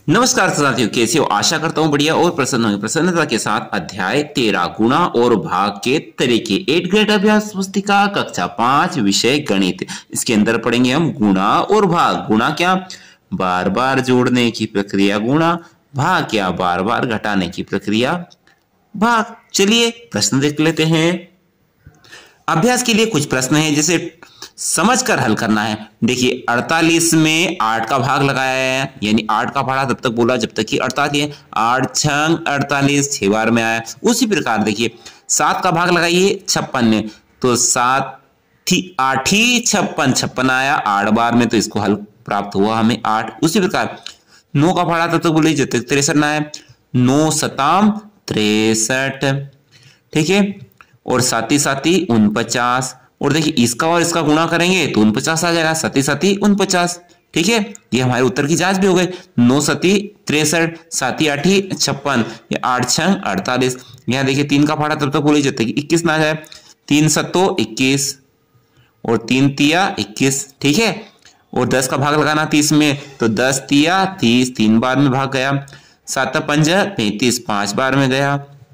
नमस्कार साथियों, कैसे हो? आशा करता हूँ बढ़िया और प्रसन्न होंगे। प्रसन्नता के साथ अध्याय 13 गुणा और भाग के तरीके 8 ग्रेड अभ्यास पुस्तिका कक्षा 5 विषय गणित। इसके अंदर पढ़ेंगे हम गुणा और भाग। गुणा क्या? बार बार जोड़ने की प्रक्रिया गुणा। भाग क्या? बार बार घटाने की प्रक्रिया भाग। चलिए प्रश्न देख लेते हैं। अभ्यास के लिए कुछ प्रश्न हैं, जैसे समझकर हल करना है। देखिए 48 में 8 का भाग लगाया है, यानी 8 का पढ़ा तब तक बोला जब तक कि 48 है। 8 छंग 48 6 बार में आया। उसी प्रकार देखिए 7 का भाग लगाइए 56 में, तो 7 थी 8 ही 56 56 आया 8 बार में, तो इसको हल प्राप्त हुआ हमें 8। उसी प्रकार 9 का पढ़ा तब तक बोलिए जब तक 63 ना आया। 9 सताम 63, ठीक है। और साथी साथी 49। और देखिए इसका और इसका गुणा करेंगे तो 49 आ जाएगा। साथी साथी 49, ठीक है। ये हमारे उत्तर की जांच भी हो गई। 9 सती 63, साथी 8 56, ये 8 छंग 48। यहाँ देखिए 3 का फाड़ा तब तक बोली जाती है 21 ना आ जाए। 3 सत्तो 21 और 3 तिया 21, ठीक है। और 10 का भाग लगाना 30 में, तो 10 तिया 30 3 बार में भाग गया। 7 पंज 35 5 बार में गया।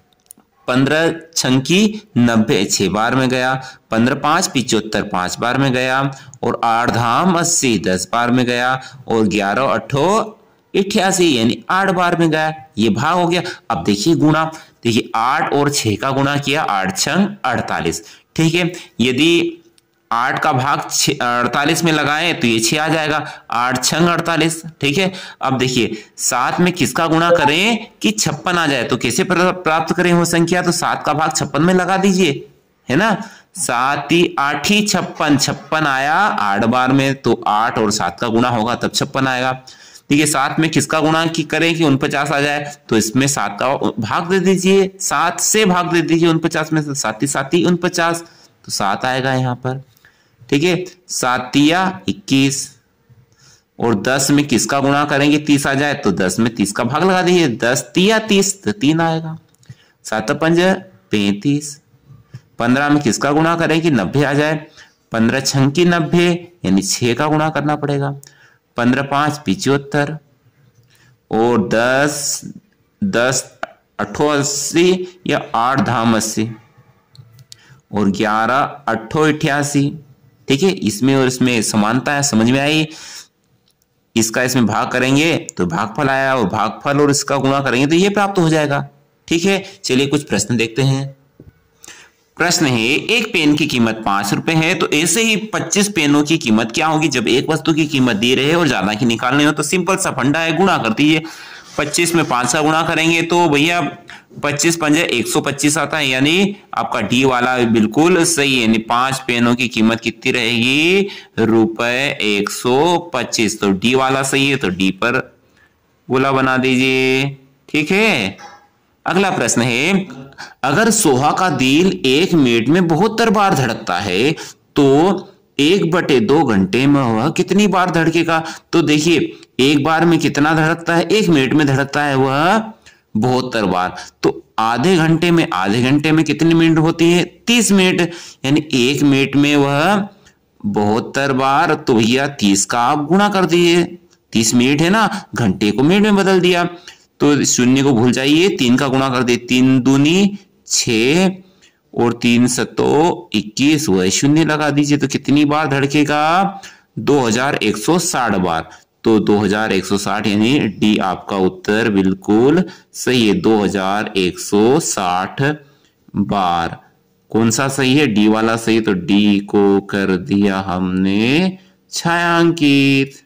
15 छंकी 90 6 बार में गया। 15 5 75 5 बार में गया। और 8 धाम 80 10 बार में गया। और 11 अठो 88 यानी 8 बार में गया। ये भाग हो गया। अब देखिए गुणा। देखिए 8 और 6 का गुणा किया, 8 छंग 48, ठीक है। यदि 8 का भाग 48 में लगाएं तो ये 6 आ जाएगा। 8 छंग 48, ठीक है। अब देखिए 7 में किसका गुणा करें कि 56 आ जाए, तो कैसे प्राप्त करें वो संख्या? तो 7 का भाग 56 में लगा दीजिए, है ना। 7 ही 8 ही 56 56 आया 8 बार में, तो 8 और 7 का गुणा होगा तब 56 आएगा। ठीक है। 7 में किसका गुणा की करें कि 49 आ जाए, तो इसमें 7 का भाग दे दीजिए, 7 से भाग दे दीजिए 49 में से। 7 ही 49, तो 7 आएगा यहाँ पर, ठीक है। 7 तिया 21। और 10 में किसका गुणा करेंगे 30 आ जाए, तो 10 में 30 का भाग लगा दीजिए। 10 तिया 30, तो 3 आएगा। 7 पंज 35। 15 में किसका गुणा करेंगे 90 आ जाए। 15 छंकी 90 यानी 6 का गुणा करना पड़ेगा। 15 5 75। और 10 अठो 80 या 8 धाम 80। और 11 अठो 88, ठीक है। इसमें और इसमें समानता है, समझ में आई। इसका इसमें भाग करेंगे तो भागफल आया, और भागफल और इसका गुणा करेंगे तो ये प्राप्त हो जाएगा, ठीक है। चलिए कुछ प्रश्न देखते हैं। प्रश्न है, एक पेन की कीमत 5 रुपए है, तो ऐसे ही 25 पेनों की कीमत क्या होगी जब एक वस्तु की कीमत दे रहे और ज्यादा की निकालनी हो? तो सिंपल सा फंडा है, गुणा कर दीजिए। 25 में 5 का गुणा करेंगे तो भैया 25 पंजे 125 आता है, यानी आपका डी वाला बिल्कुल सही है। यानी 5 पेनों की कीमत कितनी रहेगी? रुपए 125। तो डी वाला सही है, तो डी पर गोला बना दीजिए, ठीक है। अगला प्रश्न है, अगर सोहा का दिल 1 मिनट में 72 बार धड़कता है तो 1/2 घंटे में वह कितनी बार धड़केगा? तो देखिए 1 बार में कितना धड़कता है, 1 मिनट में धड़कता है वह 72 बार। तो आधे घंटे में कितनी मिनट होती है? 30 मिनट। यानी 1 मिनट में वह 72 बार, तो भैया 30 का आप गुणा कर दीजिए। 30 मिनट है ना, घंटे को मिनट में बदल दिया, तो शून्य को भूल जाइए, 3 का गुणा कर दे। 3 दूनी 6 और 3 सतो 21, वह शून्य लगा दीजिए। तो कितनी बार धड़केगा? 2160 बार। तो 2160 यानी डी आपका उत्तर बिल्कुल सही है। 2160 बार कौन सा सही है? डी वाला सही, तो डी को कर दिया हमने छायांकित।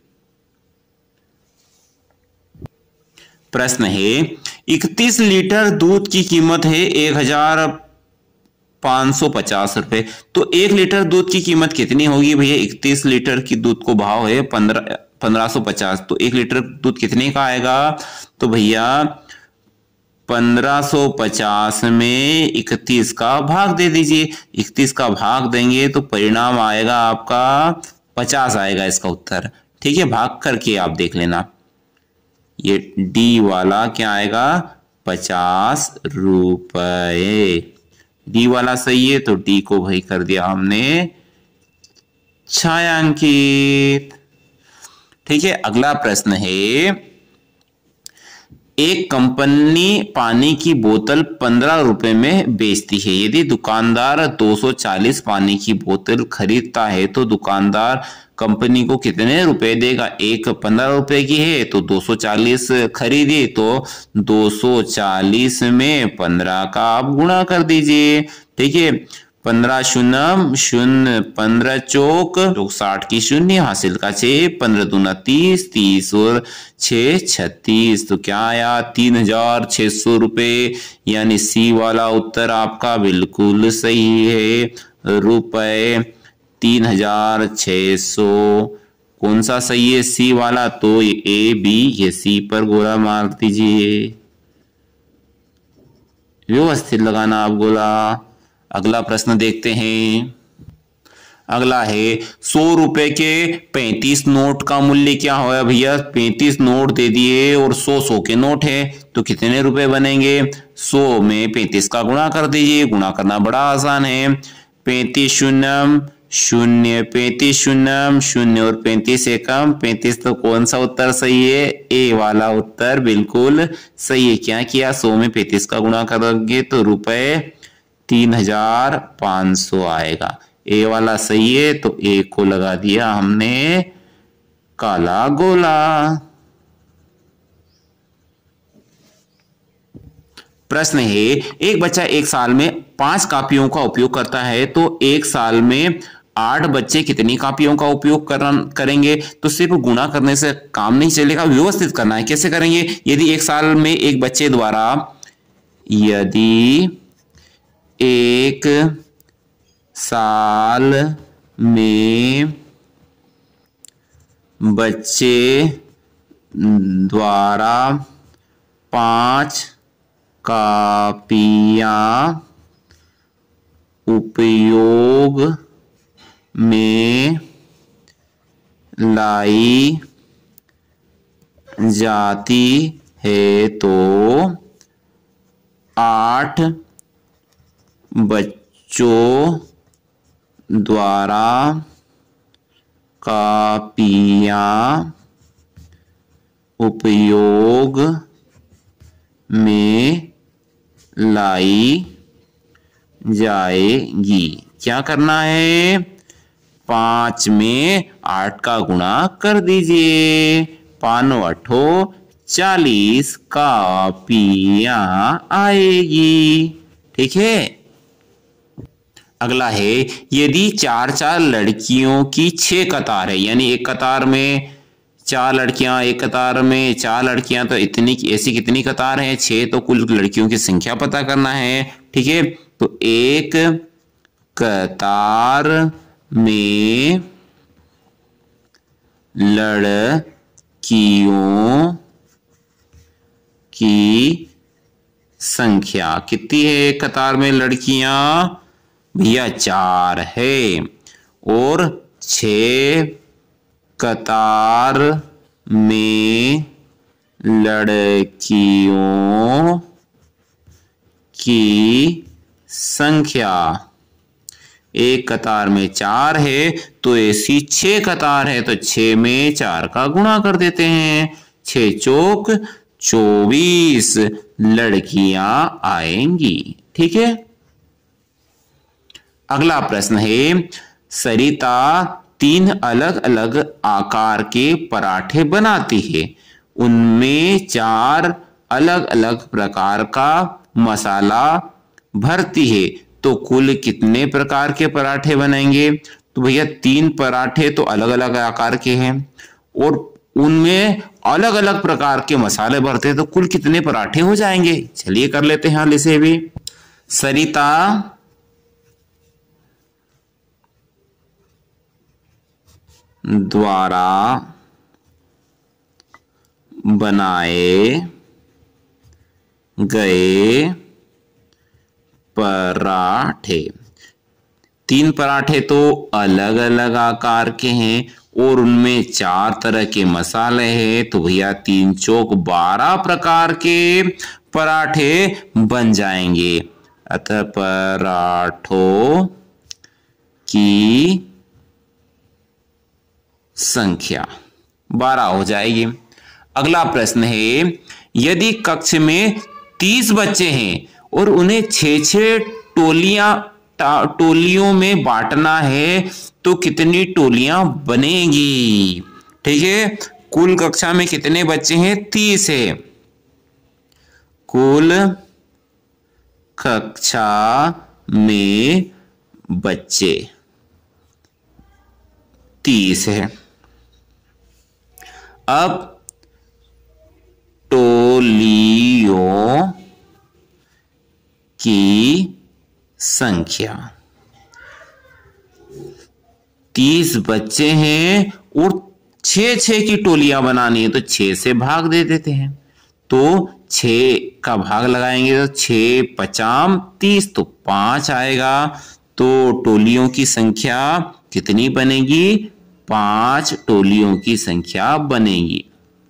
प्रश्न है, 31 लीटर दूध की कीमत है 1550 रुपए, तो 1 लीटर दूध की कीमत कितनी होगी भैया? 31 लीटर की दूध को भाव है 1550, तो 1 लीटर दूध कितने का आएगा? तो भैया 1550 में 31 का भाग दे दीजिए। 31 का भाग देंगे तो परिणाम आएगा आपका 50 आएगा इसका उत्तर, ठीक है। भाग करके आप देख लेना। ये डी वाला क्या आएगा? 50 रुपए। डी वाला सही है, तो डी को भाई कर दिया हमने छायांकित, ठीक है। अगला प्रश्न है, एक कंपनी पानी की बोतल 15 रुपए में बेचती है। यदि दुकानदार 240 पानी की बोतल खरीदता है तो दुकानदार कंपनी को कितने रुपए देगा? एक 15 रुपए की है तो 240 खरीदी, तो 240 में 15 का आप गुणा कर दीजिए। ठीक है, 15 शून्य शून्य, 15 चौक 60 की शून्य, हासिल का 6, 15 दूना 30, 30 और 6 36। तो क्या आया? 3600 रुपए। यानी सी वाला उत्तर आपका बिल्कुल सही है। रुपए 3600। कौन सा सही है? सी वाला। तो ए बी, ये सी पर गोला मार दीजिए, व्यवस्थित लगाना आप गोला। अगला प्रश्न देखते हैं। अगला है 100 रुपए के 35 नोट का मूल्य क्या होगा? भैया 35 नोट दे दिए और 100 के नोट है तो कितने रुपए बनेंगे? 100 में 35 का गुणा कर दीजिए। गुणा करना बड़ा आसान है। 35 शून्य शून्य, 35 शून्य शून्य और 35 एकम 35। तो कौन सा उत्तर सही है? ए वाला उत्तर बिल्कुल सही है। क्या किया? 100 में 35 का गुणा करोगे तो रुपए 3500 आएगा। ए वाला सही है तो ए को लगा दिया हमने काला गोला। प्रश्न है, एक बच्चा एक साल में 5 कापियों का उपयोग करता है तो एक साल में 8 बच्चे कितनी कापियों का उपयोग करेंगे? तो सिर्फ गुणा करने से काम नहीं चलेगा, व्यवस्थित करना है। कैसे करेंगे? यदि एक साल में एक बच्चे द्वारा, यदि एक साल में बच्चे द्वारा 5 कापियां उपयोग में लाई जाती है तो 8 बच्चों द्वारा कापियां उपयोग में लाई जाएगी। क्या करना है? 5 में 8 का गुणा कर दीजिए। 5 8 40 कापियां आएगी। ठीक है। अगला है, यदि 4 लड़कियों की 6 कतार है, यानी एक कतार में 4 लड़कियां, एक कतार में 4 लड़कियां, तो इतनी ऐसी कितनी कतार है? 6। तो कुल लड़कियों की संख्या पता करना है। ठीक है, तो एक कतार में लड़कियों की संख्या कितनी है? एक कतार में लड़कियां भैया 4 है, और 6 कतार में लड़कियों की संख्या, एक कतार में 4 है तो ऐसी 6 कतार है तो 6 में 4 का गुणा कर देते हैं। 6 चौक 24 लड़कियां आएंगी। ठीक है। अगला प्रश्न है, सरिता 3 अलग अलग आकार के पराठे बनाती है, उनमें 4 अलग अलग प्रकार का मसाला भरती है, तो कुल कितने प्रकार के पराठे बनेंगे? तो भैया 3 पराठे तो अलग अलग आकार के हैं और उनमें अलग अलग प्रकार के मसाले भरते हैं, तो कुल कितने पराठे हो जाएंगे? चलिए कर लेते हैं हाल इसे भी। सरिता द्वारा बनाए गए पराठे, 3 पराठे तो अलग अलग आकार के हैं और उनमें 4 तरह के मसाले हैं, तो भैया 3 चौक 12 प्रकार के पराठे बन जाएंगे। अतः पराठों की संख्या 12 हो जाएगी। अगला प्रश्न है, यदि कक्ष में 30 बच्चे हैं और उन्हें 6-6 टोलियों में बांटना है तो कितनी टोलियां बनेगी? ठीक है, कुल कक्षा में कितने बच्चे हैं? 30 है। कुल कक्षा में बच्चे 30 है। अब टोलियों की संख्या, 30 बच्चे हैं और 6-6 की टोलियां बनानी है तो 6 से भाग दे देते हैं। तो 6 का भाग लगाएंगे तो 6 पचाम 30 तो 5 आएगा। तो टोलियों की संख्या कितनी बनेगी? 5 टोलियों की संख्या बनेगी।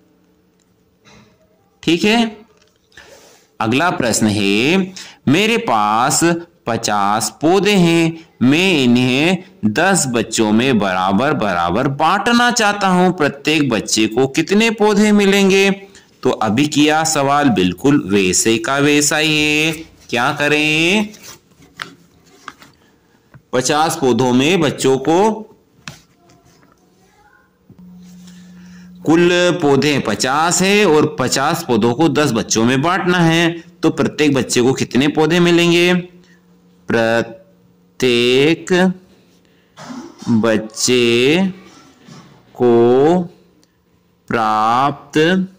ठीक है। अगला प्रश्न है, मेरे पास 50 पौधे हैं, मैं इन्हें 10 बच्चों में बराबर बराबर बांटना चाहता हूं, प्रत्येक बच्चे को कितने पौधे मिलेंगे? तो अभी किया सवाल बिल्कुल वैसे का वैसा ही है। क्या करें? 50 पौधों में बच्चों को, कुल पौधे 50 है और 50 पौधों को 10 बच्चों में बांटना है तो प्रत्येक बच्चे को कितने पौधे मिलेंगे? प्रत्येक बच्चे को प्राप्त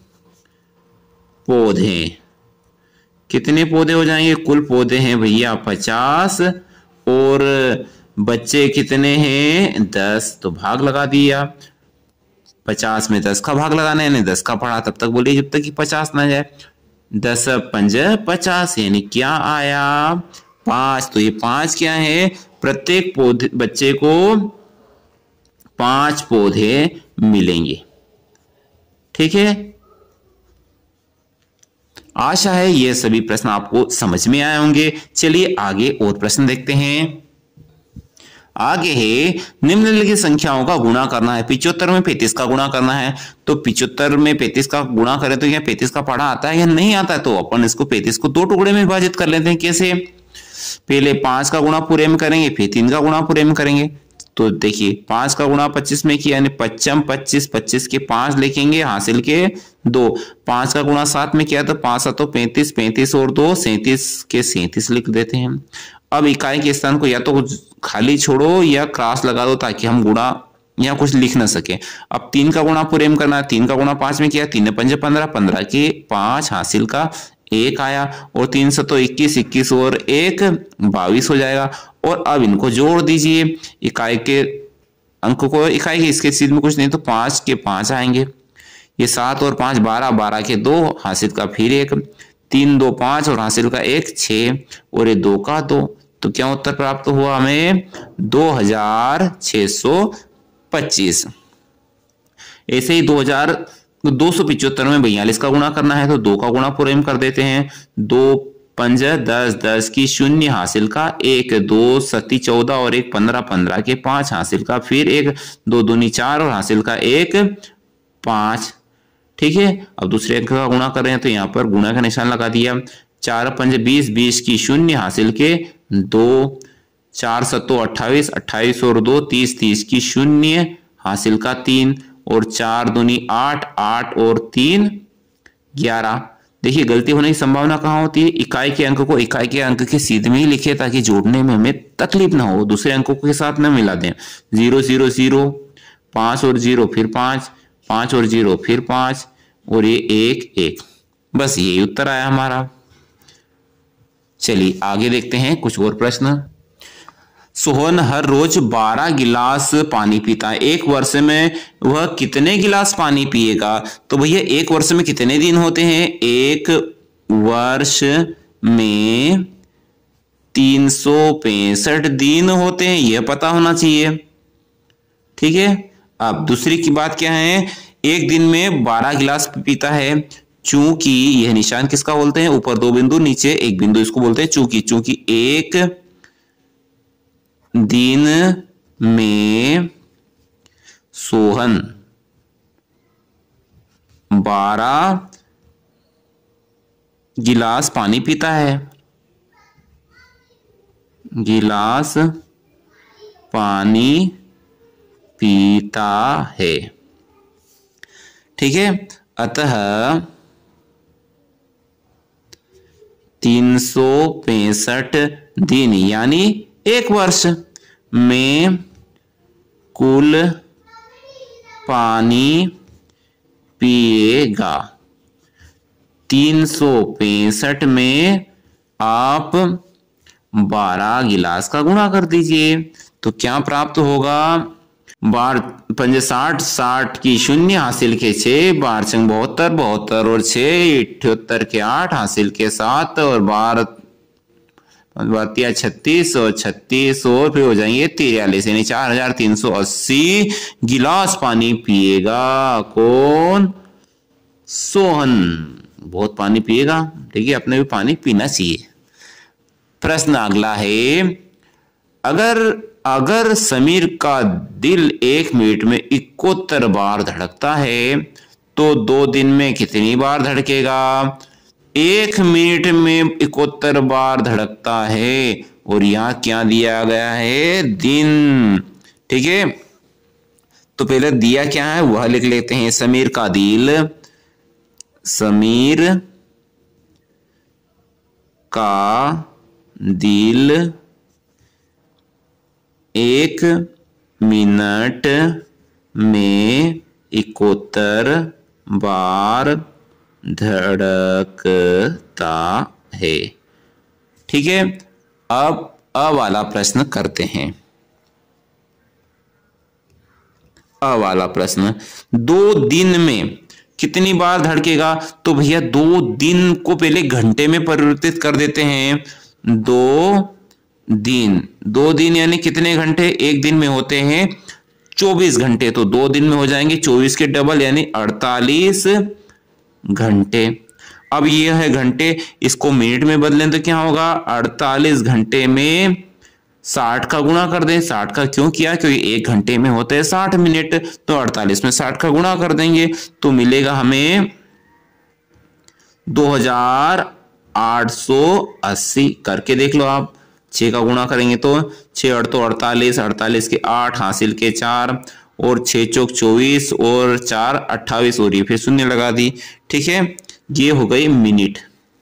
पौधे, कितने पौधे हो जाएंगे? कुल पौधे हैं भैया 50 और बच्चे कितने हैं? 10, तो भाग लगा दिया। 50 में 10 का भाग लगाना है, यानी 10 का पढ़ा तब तक बोलिए जब तक कि 50 ना जाए। 10 5 50, यानी क्या आया? 5। तो ये 5 क्या है? प्रत्येक पौधे बच्चे को 5 पौधे मिलेंगे। ठीक है। आशा है ये सभी प्रश्न आपको समझ में आए होंगे। चलिए आगे और प्रश्न देखते हैं। आगे है, निम्नलिखित संख्याओं का गुणा करना है। 75 में 35 का गुणा करना है तो 75 में 35 का गुणा करें तो यह 35 का पढ़ा आता है या नहीं आता है? तो अपन इसको 35 को 2 टुकड़े में विभाजित कर लेते हैं। कैसे? पहले 5 का गुणा पूरे में करेंगे, फिर 3 का गुणा पूरे में करेंगे। तो देखिए 5 का गुणा 25 में किया, यानी 55 25, 25 के 5 लिखेंगे, हासिल के 2। 5 का गुणा 7 में किया तो 5 7 35, 35 और 2 37 के 37 लिख देते हैं। अब इकाई के स्थान को या तो खाली छोड़ो या क्रॉस लगा दो ताकि हम गुणा या कुछ लिख ना सके। अब 3 का गुणा पूरे में करना है। 3 का गुणा 5 में किया, 3 5 15, 15 के 5 हासिल का 1 आया और 3 7 21, 21 और 1 22 हो जाएगा। और अब इनको जोड़ दीजिए, इकाई के अंक को, इकाई के इसके सीध में कुछ नहीं तो 5 के 5 आएंगे। ये 7 और 5 12, 12 के 2 हासिल का फिर 1, 3 2 5 और हासिल का 1 6 और ये 2 का 2। तो क्या उत्तर प्राप्त हुआ हमें? 2625। ऐसे ही 275 में 42 का गुणा करना है तो 2 का गुणा पूरे में कर देते हैं। 2 5 10, 10 की 0 हासिल का 1, 2 7 14 और 1 15, 15 के 5 हासिल का फिर 1, 2 दूनी 4 और हासिल का 1 5। ठीक है। अब दूसरे अंक का गुणा कर रहे हैं तो यहाँ पर गुणा का निशान लगा दिया। 4 5 20, 20 की 0 हासिल के 2, 4 7 28, 28 और 2 30, 30 की 0 हासिल का 3 और 4 दूनी 8, 8 और 3 11। देखिए गलती होने की संभावना कहाँ होती है? इकाई के अंक को इकाई के अंक के सीध में ही लिखे ताकि जोड़ने में हमें तकलीफ ना हो, दूसरे अंकों के साथ न मिला दें। 0 0 0, 5 और 0 फिर 5, 5 और 0 फिर 5 और ये 1 1। बस यही उत्तर आया हमारा। चलिए आगे देखते हैं कुछ और प्रश्न। सोहन हर रोज 12 गिलास पानी पीता है, एक वर्ष में वह कितने गिलास पानी पिएगा? तो भैया एक वर्ष में कितने दिन होते हैं? एक वर्ष में 365 दिन होते हैं, यह पता होना चाहिए। ठीक है। अब दूसरी की बात क्या है? एक दिन में 12 गिलास पीता है। चूंकि यह निशान किसका बोलते हैं? ऊपर 2 बिंदु नीचे 1 बिंदु, इसको बोलते हैं चूंकि। चूंकि एक दिन में सोहन 12 गिलास पानी पीता है, गिलास पानी पीता है। ठीक है, अतः 365 दिन यानी एक वर्ष में कुल पानी पिएगा। 365 में आप 12 गिलास का गुणा कर दीजिए तो क्या प्राप्त होगा। 12 60, 60 की 0 हासिल के 6, 12 6 72, 72 और 6 78 के 8 हासिल के 7 और 12 36 और 36 और फिर हो जाएंगे 43 यानी 4380 गिलास पानी पिएगा। कौन? सोहन। बहुत पानी पिएगा। ठीक है, अपने भी पानी पीना चाहिए। प्रश्न अगला है, अगर समीर का दिल 1 मिनट में 71 बार धड़कता है तो 2 दिन में कितनी बार धड़केगा। 1 मिनट में 71 बार धड़कता है और यहाँ क्या दिया गया है? दिन। ठीक है, तो पहले दिया क्या है वह लिख लेते हैं। समीर का दिल, समीर का दिल 1 मिनट में 71 बार धड़कता है। ठीक है, अब वाला प्रश्न करते हैं। वाला प्रश्न, 2 दिन में कितनी बार धड़केगा। तो भैया 2 दिन को पहले घंटे में परिवर्तित कर देते हैं। 2 दिन यानी कितने घंटे? 1 दिन में होते हैं 24 घंटे, तो 2 दिन में हो जाएंगे 24 के डबल यानी 48 घंटे। अब ये है घंटे, इसको मिनट में बदलें तो क्या होगा? 48 घंटे में 60 का गुणा कर दें। 60 का क्यों किया? क्योंकि 1 घंटे में होते हैं 60 मिनट, तो 48 में 60 का गुणा कर देंगे तो मिलेगा हमें 2880। करके देख लो आप। 6 का गुणा करेंगे तो 6 8 तो 48, 48 के 8 हासिल के 4 और 6 चौक 24 और 4 28 और ये फिर 0 लगा दी। ठीक है, ये हो गई मिनट।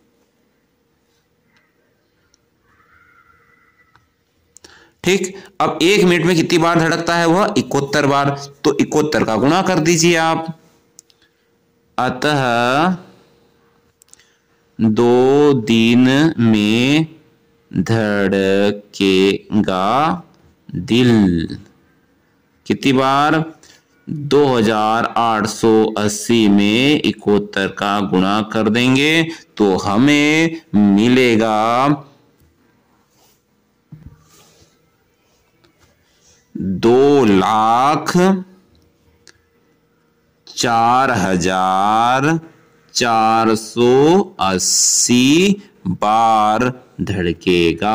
ठीक, अब 1 मिनट में कितनी बार धड़कता है? वह 71 बार, तो 71 का गुणा कर दीजिए आप। अतः 2 दिन में धड़केगा दिल कितनी बार? 2880 में 71 का गुणा कर देंगे तो हमें मिलेगा 2,04,480 बार धड़केगा।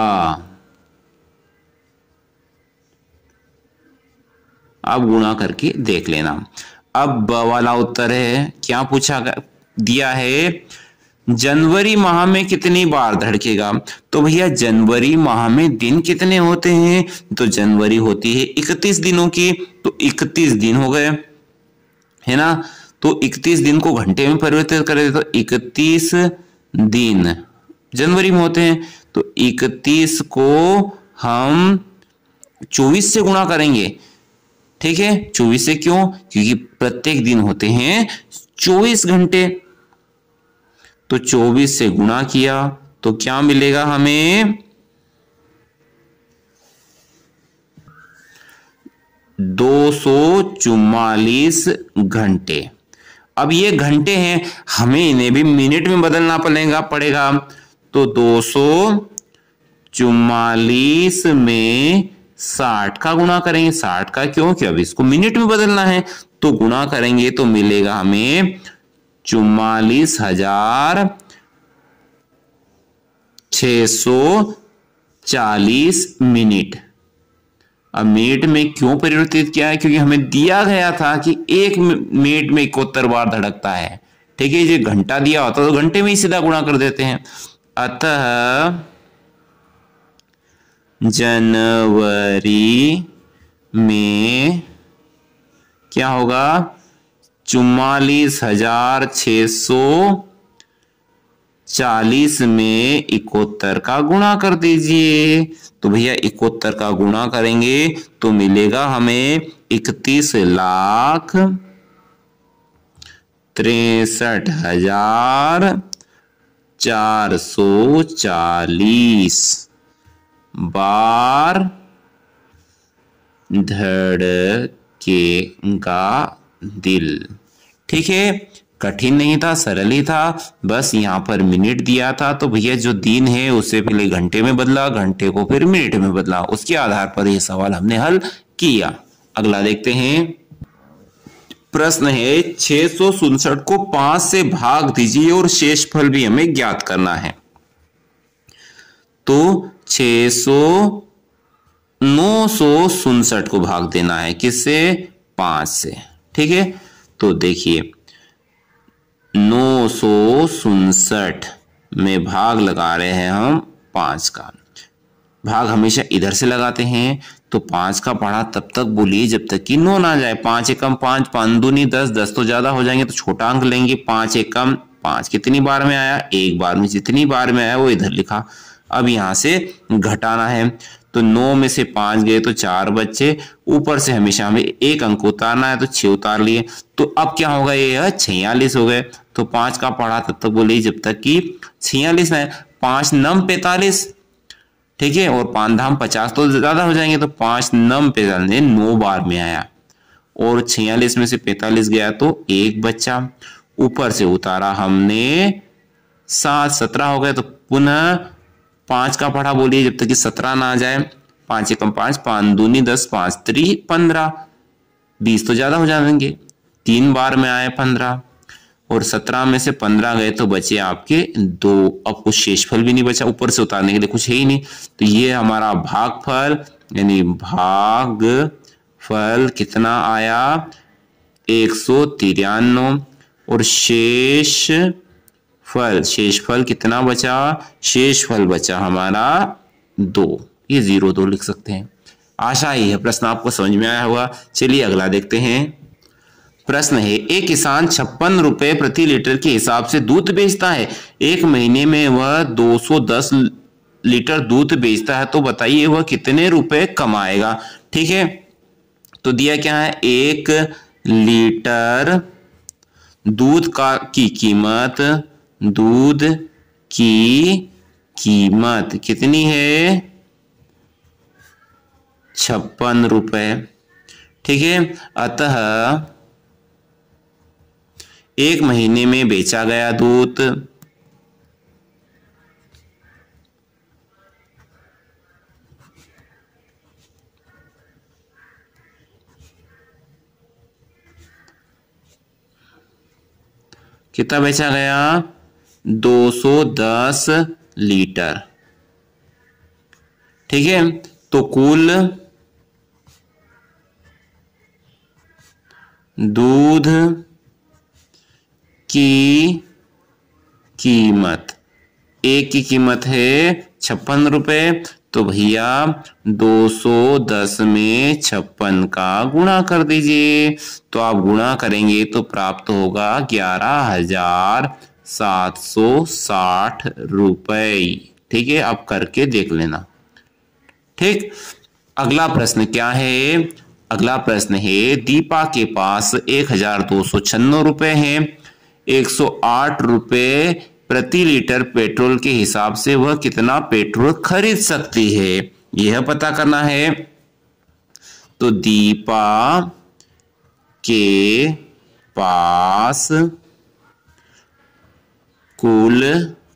अब गुणा करके देख लेना। अब ब वाला उत्तर है, क्या पूछा दिया है? जनवरी माह में कितनी बार धड़केगा। तो भैया जनवरी माह में दिन कितने होते हैं? तो जनवरी होती है 31 दिनों की, तो 31 दिन हो गए, है ना। तो 31 दिन को घंटे में परिवर्तित करें तो 31 दिन जनवरी में होते हैं, तो 31 को हम 24 से गुणा करेंगे। ठीक है, 24 से क्यों? क्योंकि प्रत्येक दिन होते हैं 24 घंटे, तो 24 से गुणा किया तो क्या मिलेगा हमें? 244 घंटे। अब ये घंटे हैं, हमें इन्हें भी मिनट में बदलना पड़ेगा। तो 244 में 60 का गुणा करेंगे। 60 का क्यों? कि अब इसको मिनट में बदलना है, तो गुणा करेंगे तो मिलेगा हमें 44,640 मिनट। अब मिनट में क्यों परिवर्तित किया है? क्योंकि हमें दिया गया था कि 1 मिनट में 71 बार धड़कता है। ठीक है, ये घंटा दिया होता तो घंटे में ही सीधा गुणा कर देते हैं। अतः जनवरी में क्या होगा, 44,640 में 71 का गुणा कर दीजिए। तो भैया 71 का गुणा करेंगे तो मिलेगा हमें 31,63,440 बार धड़केगा दिल। ठीक है, कठिन नहीं था, सरल ही था, बस यहाँ पर मिनट दिया था तो भैया जो दिन है उससे पहले घंटे में बदला, घंटे को फिर मिनट में बदला, उसके आधार पर यह सवाल हमने हल किया। अगला देखते हैं, प्रश्न है 667 को 5 से भाग दीजिए और शेषफल भी हमें ज्ञात करना है। तो 967 को भाग देना है किससे, 5 से। ठीक है, तो देखिए 967 में भाग लगा रहे हैं हम 5 का। भाग हमेशा इधर से लगाते हैं, तो 5 का पढ़ा तब तक बोलिए जब तक कि 9 ना जाए। 5 एकम 5, 5 दूनी 10, 10 तो ज्यादा हो जाएंगे तो छोटा अंक लेंगे। 5 एकम 5 कितनी बार में आया, एक बार में। जितनी बार में आया वो इधर लिखा। अब यहां से घटाना है, तो 9 में से 5 गए तो 4 बच्चे, ऊपर से हमेशा हमें एक अंक उतारना है तो 6 उतार लिए। तो अब क्या होगा, ये 46 हो गए। तो 5 का पढ़ा तब तक बोलिए जब तक कि 46 ना है। 5 नम 45, ठीक है, और 5 धाम 50 तो ज्यादा हो जाएंगे, तो 5 नम 45 9 बार में आया, और 46 में से 45 गया तो एक बच्चा, ऊपर से उतारा हमने 7, 17 हो गए। तो पुनः 5 का पढ़ा बोलिए जब तक कि 17 ना आ जाए। 5 एकम 5, 5 दूनी 10, 5 त्री 15, 20 तो ज्यादा हो जाएंगे, 3 बार में आए 15, और 17 में से 15 गए तो बचे आपके 2। अब कुछ शेषफल भी नहीं बचा, ऊपर से उतारने के लिए कुछ है ही नहीं। तो ये हमारा भागफल यानी भागफल कितना आया, 193, और शेषफल कितना बचा, शेषफल बचा हमारा 2। ये 02 लिख सकते हैं। आशा ही है प्रश्न आपको समझ में आया होगा। चलिए अगला देखते हैं। प्रश्न है, एक किसान 56 रुपए प्रति लीटर के हिसाब से दूध बेचता है। एक महीने में वह 210 लीटर दूध बेचता है, तो बताइए वह कितने रुपए कमाएगा। ठीक है, तो दिया क्या है, 1 लीटर दूध की कीमत कितनी है, 56 रुपए। ठीक है, अतः एक महीने में बेचा गया दूध कितना बेचा गया, 210 लीटर। ठीक है, तो कुल दूध की कीमत, एक की कीमत है 56 रुपए, तो भैया 210 में 56 का गुणा कर दीजिए। तो आप गुणा करेंगे तो प्राप्त होगा 11,760 रुपए। ठीक है, आप करके देख लेना। ठीक, अगला प्रश्न क्या है, अगला प्रश्न है, दीपा के पास 1,296 रुपए हैं। 108 रुपए प्रति लीटर पेट्रोल के हिसाब से वह कितना पेट्रोल खरीद सकती है, यह पता करना है। तो दीपा के पास कुल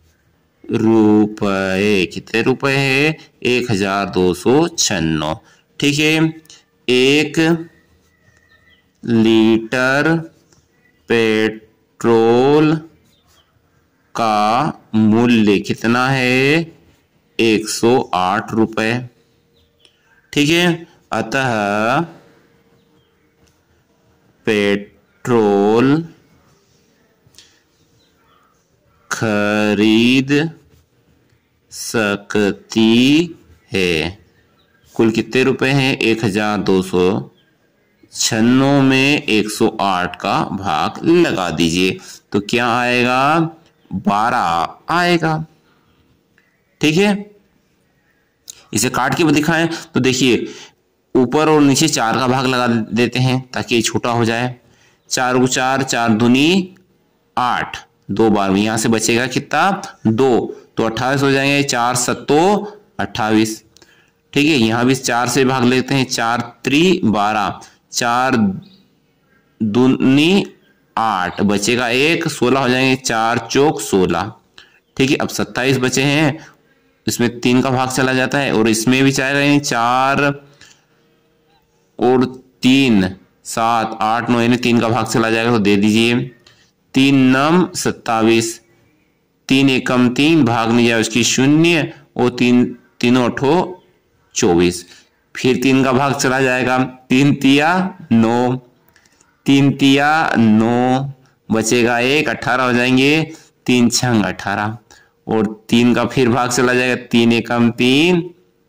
रुपए कितने रुपए है, 1,296। ठीक है, 1 लीटर पेट्रोल का मूल्य कितना है, 108 रुपए। ठीक है, अतः पेट्रोल खरीद सकती है। कुल कितने रुपए हैं? 1296 में 108 का भाग लगा दीजिए तो क्या आएगा? 12 आएगा। ठीक है, इसे काट के दिखाएं तो देखिए ऊपर और नीचे 4 का भाग लगा देते हैं ताकि ये छोटा हो जाए। 4 को 4, 4 दूनी 8, 2 बार में यहां से बचेगा कितना? 2, तो 28 हो जाएंगे। 4 सत्तो 28। ठीक है, यहां भी 4 से भाग लेते हैं। 4 त्री 12, 4 दूनी 8, बचेगा 1, 16 हो जाएंगे। 4 चौक 16। ठीक है, अब 27 बचे हैं, इसमें 3 का भाग चला जाता है और इसमें भी चाहेगा 4 और 3 7 8 9 यानी 3 का भाग चला जाएगा तो दे दीजिए। 3 नम 27, 3 एकम 3, भाग नहीं जाए उसकी 0 और 3 तीनों अठो 24, फिर 3 का भाग चला जाएगा। 3 तिया 9, 3 तिया 9, बचेगा 1, 18 हो जाएंगे। 3 छंग 18 और 3 का फिर भाग चला जाएगा। 3 एकम 3,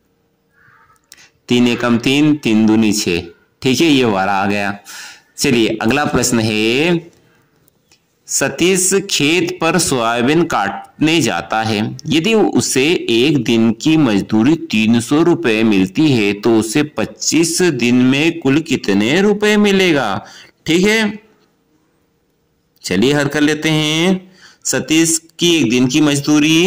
3 एकम 3, 3 दूनी 6। ठीक है, ये वाला आ गया। चलिए अगला प्रश्न है, सतीश खेत पर सोयाबीन काटने जाता है। यदि उसे एक दिन की मजदूरी 300 रुपए मिलती है तो उसे 25 दिन में कुल कितने रुपए मिलेगा? ठीक है, चलिए हल कर लेते हैं। सतीश की एक दिन की मजदूरी,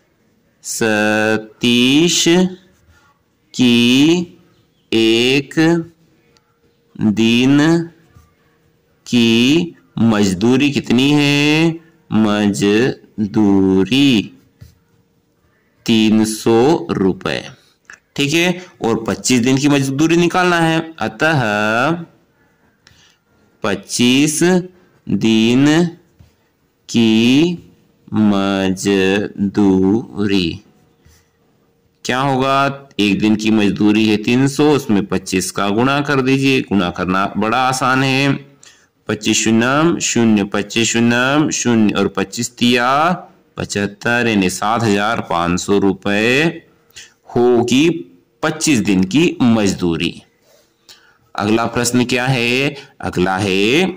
सतीश की एक दिन की मजदूरी कितनी है? मजदूरी 300 रुपए। ठीक है, और 25 दिन की मजदूरी निकालना है, अतः 25 दिन की मजदूरी क्या होगा? एक दिन की मजदूरी है 300, उसमें 25 का गुणा कर दीजिए। गुणा करना बड़ा आसान है। 25 शून्यम 0, 25 शून्यम 0 और 25 तिया 75 यानी 7500 रुपए होगी 25 दिन की मजदूरी। अगला प्रश्न क्या है? अगला है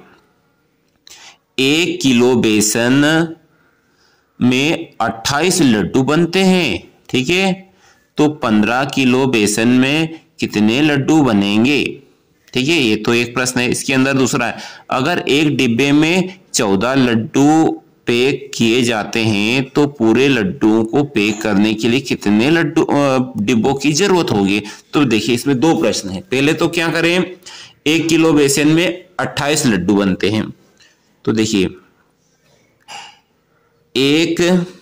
1 किलो बेसन में 28 लड्डू बनते हैं। ठीक है, तो 15 किलो बेसन में कितने लड्डू बनेंगे? ठीक है, ये तो एक प्रश्न है। इसके अंदर दूसरा है, अगर एक डिब्बे में 14 लड्डू पैक किए जाते हैं तो पूरे लड्डुओं को पैक करने के लिए कितने लड्डू डिब्बों की जरूरत होगी? तो देखिए इसमें 2 प्रश्न हैं। पहले तो क्या करें, 1 किलो बेसन में 28 लड्डू बनते हैं तो देखिए 1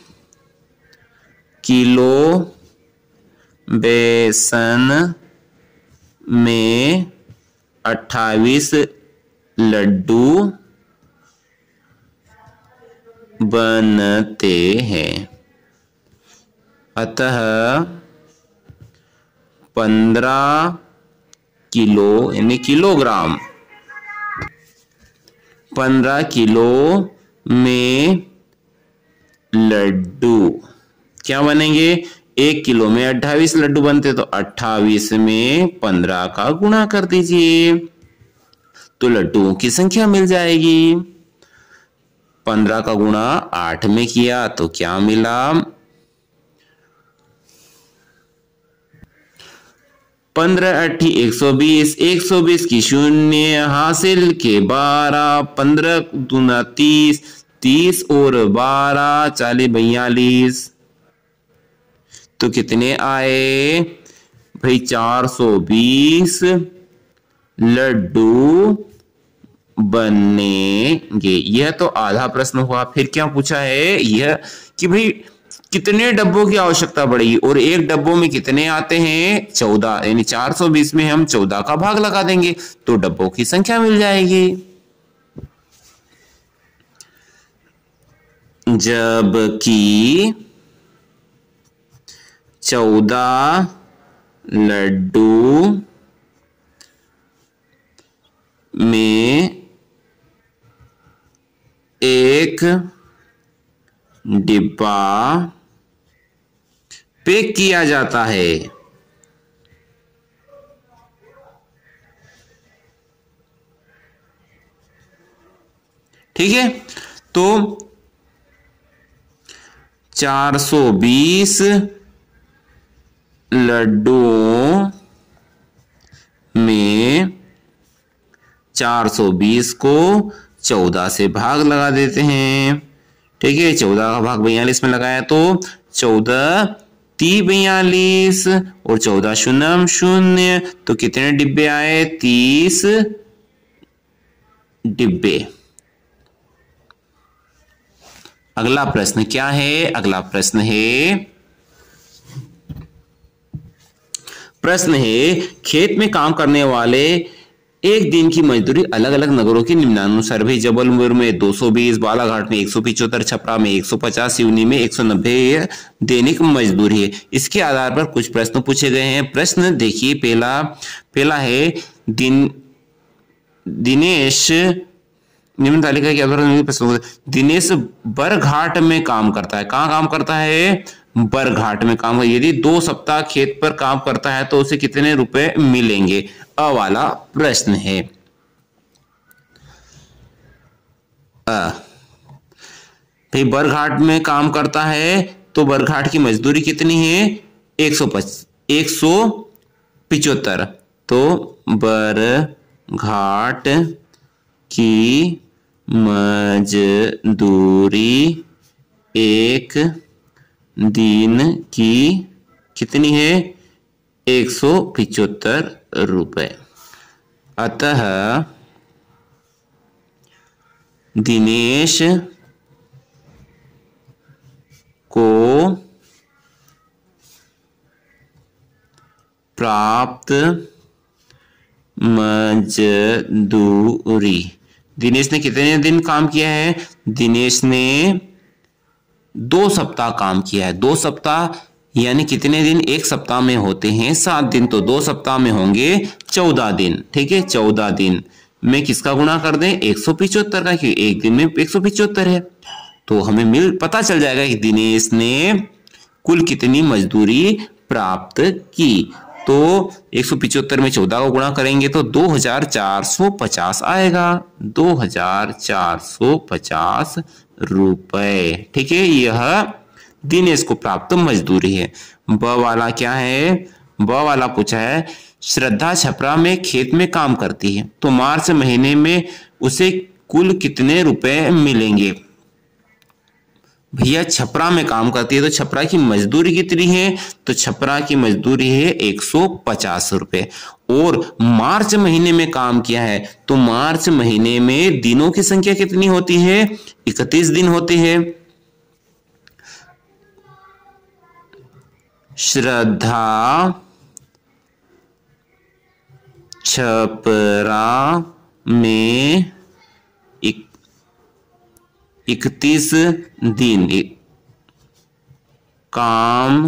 किलो बेसन में 28 लड्डू बनते हैं, अतः 15 किलो यानी किलोग्राम, 15 किलो में लड्डू क्या बनेंगे? 1 किलो में 28 लड्डू बनते तो 28 में 15 का गुणा कर दीजिए तो लड्डुओं की संख्या मिल जाएगी। 15 का गुणा 8 में किया तो क्या मिला? 15 8 120, 120 की 0 हासिल के 12, 15 दूना 30, 30 और 12 40 42 तो कितने आए भाई? 420 लड्डू बनेंगे। यह तो आधा प्रश्न हुआ। फिर क्या पूछा है यह कि भाई कितने डब्बों की आवश्यकता पड़ेगी और एक डब्बों में कितने आते हैं? 14, यानी 420 में हम 14 का भाग लगा देंगे तो डब्बों की संख्या मिल जाएगी। जबकि 14 लड्डू में एक डिब्बा पैक किया जाता है। ठीक है, तो 420 लड्डुओं में 420 को 14 से भाग लगा देते हैं। ठीक है, 14 का भाग 42 में लगाया तो 14 ती 42 और 14 शून्य शून्य, तो कितने डिब्बे आए? 30 डिब्बे। अगला प्रश्न क्या है? अगला प्रश्न है खेत में काम करने वाले एक दिन की मजदूरी अलग अलग नगरों की निम्नानुसार है। जबलपुर में 220, बालाघाट में 175, छपरा में 150, सिवनी में 190 दैनिक मजदूरी है। इसके आधार पर कुछ प्रश्न पूछे गए हैं। प्रश्न देखिए, पहला है दिनेश निम्न तालिका के आधार दिनेश बरघाट में काम करता है। कहाँ काम करता है? बरघाट में काम। यदि 2 सप्ताह खेत पर काम करता है तो उसे कितने रुपए मिलेंगे? अ वाला प्रश्न है। भाई बरघाट में काम करता है तो बरघाट की मजदूरी कितनी है? 175। तो बरघाट की मजदूरी एक दिन की कितनी है? 175 रुपए। अतः दिनेश को प्राप्त मजदूरी, दिनेश ने कितने दिन काम किया है? दिनेश ने 2 सप्ताह काम किया है। 2 सप्ताह यानी कितने दिन? एक सप्ताह में होते हैं 7 दिन, तो 2 सप्ताह में होंगे 14 दिन। ठीक है, 14 दिन में किसका गुणा कर दें? 175 का, क्योंकि एक दिन में 175 है। तो हमें पता चल जाएगा कि दिनेश ने कुल कितनी मजदूरी प्राप्त की। तो 175 में 14 को गुणा करेंगे तो 2450 आएगा। 2450 रुपए। ठीक है, यह दिनेश को प्राप्त मजदूरी है। ब वाला क्या है? ब वाला पूछा है श्रद्धा छपरा में खेत में काम करती है तो मार्च महीने में उसे कुल कितने रुपए मिलेंगे? भैया छपरा में काम करती है तो छपरा की मजदूरी कितनी है? तो छपरा की मजदूरी है 150 रुपए। और मार्च महीने में काम किया है तो मार्च महीने में दिनों की संख्या कितनी होती है? 31 दिन होती है। श्रद्धा छपरा में 31 दिन काम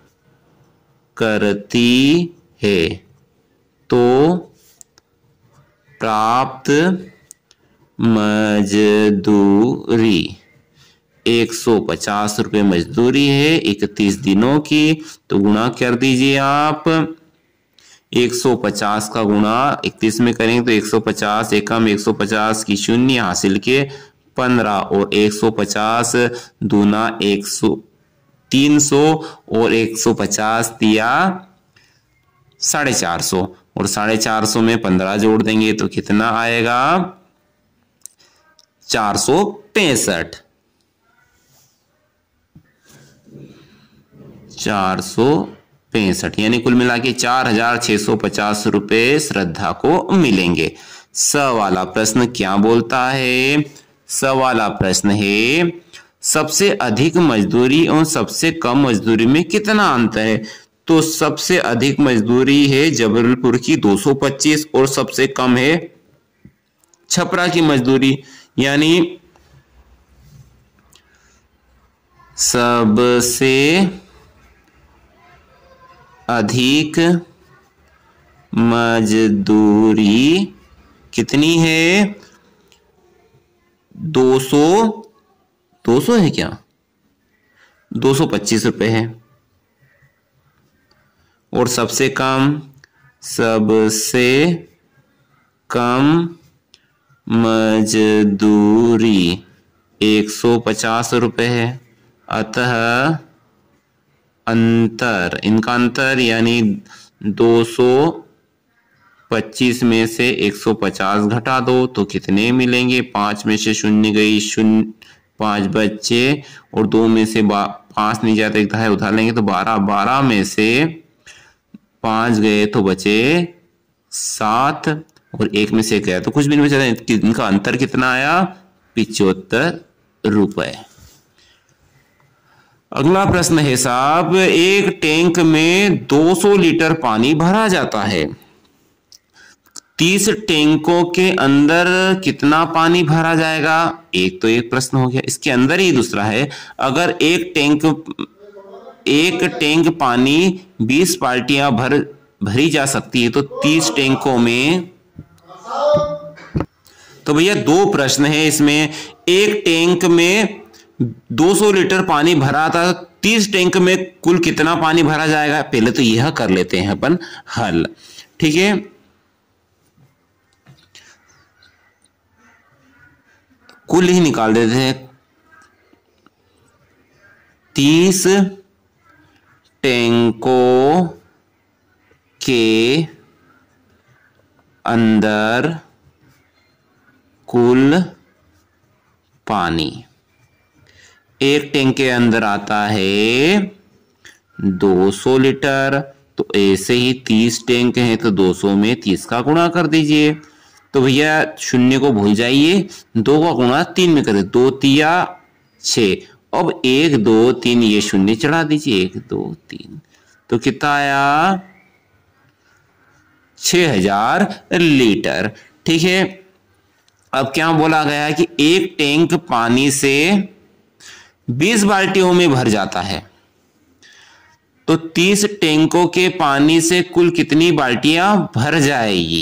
करती है तो प्राप्त मजदूरी 150 रुपये मजदूरी है 31 दिनों की। तो गुणा कर दीजिए आप। 150 का गुणा 31 में करेंगे तो 150 एकम 150 की शून्य हासिल के 15 और 150 दूना 300 और 150 दिया 450 और 450 में 15 जोड़ देंगे तो कितना आएगा? 465। 465 यानी कुल मिला के 4650 रुपए श्रद्धा को मिलेंगे। स वाला प्रश्न क्या बोलता है? स वाला प्रश्न है सबसे अधिक मजदूरी और सबसे कम मजदूरी में कितना अंतर है? तो सबसे अधिक मजदूरी है जबलपुर की 225 और सबसे कम है छपरा की मजदूरी। यानी सबसे अधिक मजदूरी कितनी है? 200 है क्या? 225 रुपये है। और सबसे कम मजदूरी 150 रुपये है। अतः इनका अंतर यानी 225 में से 150 घटा दो तो कितने मिलेंगे? 5 में से 0 गई, 5 बच्चे, और 2 में से 5 नहीं जाते, एक है उधार लेंगे तो 12 में से 5 गए तो बचे 7, और 1 में से गया तो कुछ भी नहीं बचा। इनका अंतर कितना आया? 75 रुपए। अगला प्रश्न है साहब, एक टैंक में 200 लीटर पानी भरा जाता है। 30 टैंकों के अंदर कितना पानी भरा जाएगा? एक तो एक प्रश्न हो गया। इसके अंदर ही दूसरा है, अगर एक टैंक पानी 20 बाल्टियां भरी जा सकती है तो 30 टैंकों में, तो भैया दो प्रश्न है इसमें। एक टैंक में 200 लीटर पानी भरा था, 30 टैंक में कुल कितना पानी भरा जाएगा? पहले तो यह कर लेते हैं अपन हल, ठीक है। कुल ही निकाल देते हैं। 30 टैंकों के अंदर कुल पानी, एक टैंक के अंदर आता है 200 लीटर, तो ऐसे ही 30 टैंक हैं तो 200 में 30 का गुणा कर दीजिए। तो भैया 0 को भूल जाइए, 2 का गुणा 3 में करें, 2 तिया 6, अब 1 2 3 ये 0 चढ़ा दीजिए, 1 2 3, तो कितना आया? 6000 लीटर, ठीक है। अब क्या बोला गया है कि एक टैंक पानी से 20 बाल्टियों में भर जाता है, तो 30 टैंकों के पानी से कुल कितनी बाल्टियां भर जाएगी?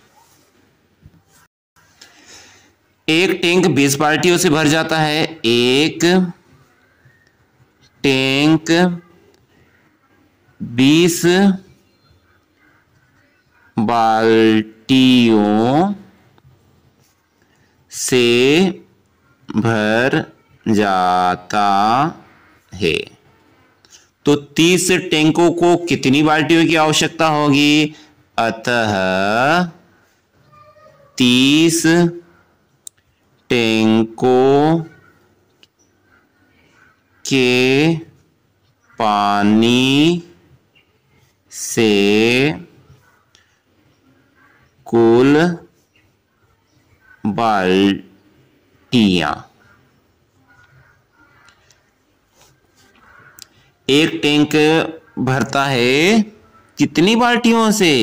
एक टैंक 20 बाल्टियों से भर जाता है। एक टैंक 20 बाल्टियों से भर जाता है, तो 30 टैंकों को कितनी बाल्टियों की आवश्यकता होगी? अतः 30 टैंकों के पानी से कुल बाल्टियां, एक टैंक भरता है कितनी बाल्टियों से?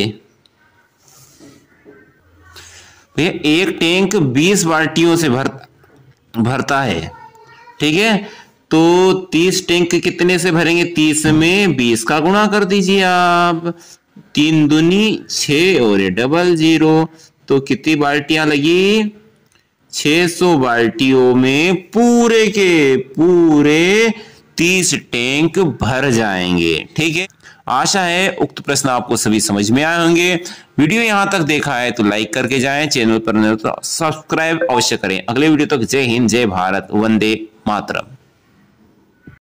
भैया एक टैंक 20 बाल्टियों से भरता है, ठीक है। तो 30 टैंक कितने से भरेंगे? 30 में 20 का गुणा कर दीजिए आप, 3 दूनी 6 और ये डबल 0, तो कितनी बाल्टियां लगी? 600 बाल्टियों में पूरे के पूरे 30 टैंक भर जाएंगे, ठीक है। आशा है उक्त प्रश्न आपको सभी समझ में आए होंगे। वीडियो यहां तक देखा है तो लाइक करके जाएं, चैनल पर नए तो सब्सक्राइब अवश्य करें। अगले वीडियो तक जय हिंद, जय भारत, वंदे मातरम।